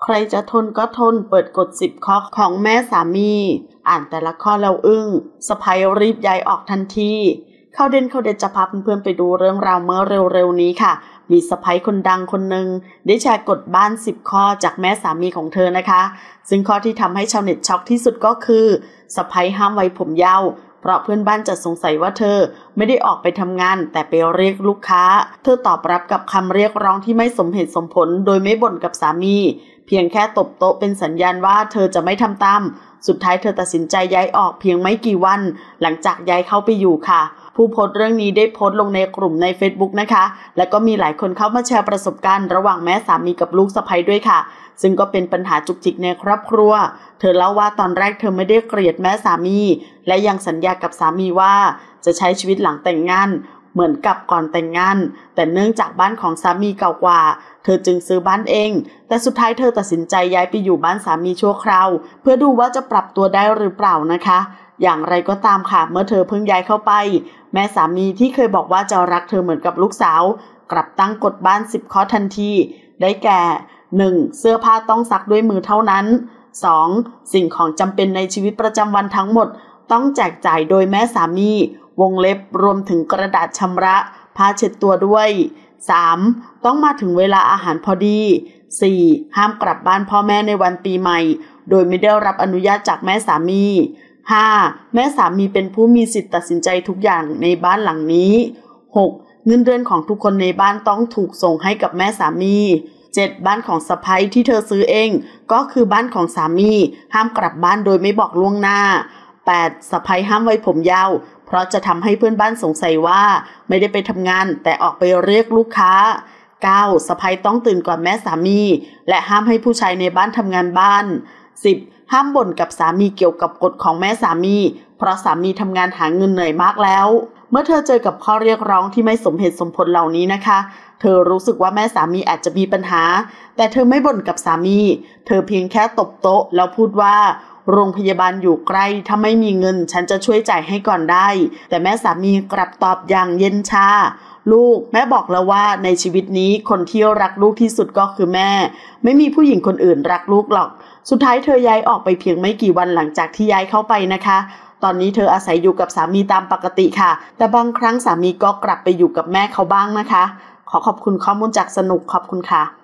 ใครจะทนก็ทนเปิดกฎ10 ข้อของแม่สามีอ่านแต่ละข้อแล้วอึ้งสะใภ้รีบย้ายออกทันทีเข้าเด่นจะพาเพื่อนๆไปดูเรื่องราวเมื่อเร็วๆนี้ค่ะมีสะใภ้คนดังคนหนึ่งได้แชร์กฎบ้าน10 ข้อจากแม่สามีของเธอนะคะซึ่งข้อที่ทำให้ชาวเน็ตช็อกที่สุดก็คือสะใภ้ห้ามไว้ผมยาวเพราะเพื่อนบ้านจะสงสัยว่าเธอไม่ได้ออกไปทำงานแต่ไปเรียกลูกค้าเธอตอบรับกับคำเรียกร้องที่ไม่สมเหตุสมผลโดยไม่บ่นกับสามีเพียงแค่ตบโต๊ะเป็นสัญญาณว่าเธอจะไม่ทำตามสุดท้ายเธอตัดสินใจย้ายออกเพียงไม่กี่วันหลังจากย้ายเข้าไปอยู่ค่ะผู้โพสต์เรื่องนี้ได้โพสต์ลงในกลุ่มใน Facebook นะคะและก็มีหลายคนเข้ามาแชร์ประสบการณ์ระหว่างแม่สามีกับลูกสะใภ้ด้วยค่ะซึ่งก็เป็นปัญหาจุกจิกในครอบครัวเธอเล่าว่าตอนแรกเธอไม่ได้เกลียดแม่สามีและยังสัญญากับสามีว่าจะใช้ชีวิตหลังแต่งงานเหมือนกับก่อนแต่งงานแต่เนื่องจากบ้านของสามีเก่ากว่าเธอจึงซื้อบ้านเองแต่สุดท้ายเธอตัดสินใจย้ายไปอยู่บ้านสามีชั่วคราวเพื่อดูว่าจะปรับตัวได้หรือเปล่านะคะอย่างไรก็ตามค่ะเมื่อเธอเพิ่งย้ายเข้าไปแม่สามีที่เคยบอกว่าจะรักเธอเหมือนกับลูกสาวกลับตั้งกฎบ้าน10 ข้อทันทีได้แก่ 1. เสื้อผ้าต้องซักด้วยมือเท่านั้น 2. สิ่งของจำเป็นในชีวิตประจำวันทั้งหมดต้องแจกจ่ายโดยแม่สามีวงเล็บรวมถึงกระดาษชำระผ้าเช็ดตัวด้วย 3. ต้องมาถึงเวลาอาหารพอดี 4. ห้ามกลับบ้านพ่อแม่ในวันปีใหม่โดยไม่ได้รับอนุญาตจากแม่สามี 5. แม่สามีเป็นผู้มีสิทธิ์ตัดสินใจทุกอย่างในบ้านหลังนี้ 6. เงินเดือนของทุกคนในบ้านต้องถูกส่งให้กับแม่สามี 7. บ้านของสะใภ้ที่เธอซื้อเองก็คือบ้านของสามีห้ามกลับบ้านโดยไม่บอกล่วงหน้า 8. สะใภ้ห้ามไว้ผมยาวเพราะจะทำให้เพื่อนบ้านสงสัยว่าไม่ได้ไปทำงานแต่ออกไปเรียกลูกค้า 9. สะใภ้ต้องตื่นก่อนแม่สามีและห้ามให้ผู้ชายในบ้านทำงานบ้าน 10. ห้ามบ่นกับสามีเกี่ยวกับกฎของแม่สามีเพราะสามีทำงานหาเงินเหนื่อยมากแล้วเมื่อเธอเจอกับข้อเรียกร้องที่ไม่สมเหตุสมผลเหล่านี้นะคะเธอรู้สึกว่าแม่สามีอาจจะมีปัญหาแต่เธอไม่บ่นกับสามีเธอเพียงแค่ตบโต๊ะแล้วพูดว่าโรงพยาบาลอยู่ใกล้ถ้าไม่มีเงินฉันจะช่วยจ่ายให้ก่อนได้แต่แม่สามีกลับตอบอย่างเย็นชาลูกแม่บอกแล้วว่าในชีวิตนี้คนที่รักลูกที่สุดก็คือแม่ไม่มีผู้หญิงคนอื่นรักลูกหรอกสุดท้ายเธอย้ายออกไปเพียงไม่กี่วันหลังจากที่ย้ายเข้าไปนะคะตอนนี้เธออาศัยอยู่กับสามีตามปกติค่ะแต่บางครั้งสามีก็กลับไปอยู่กับแม่เขาบ้างนะคะขอบคุณข้อมูลจากสนุกขอบคุณค่ะ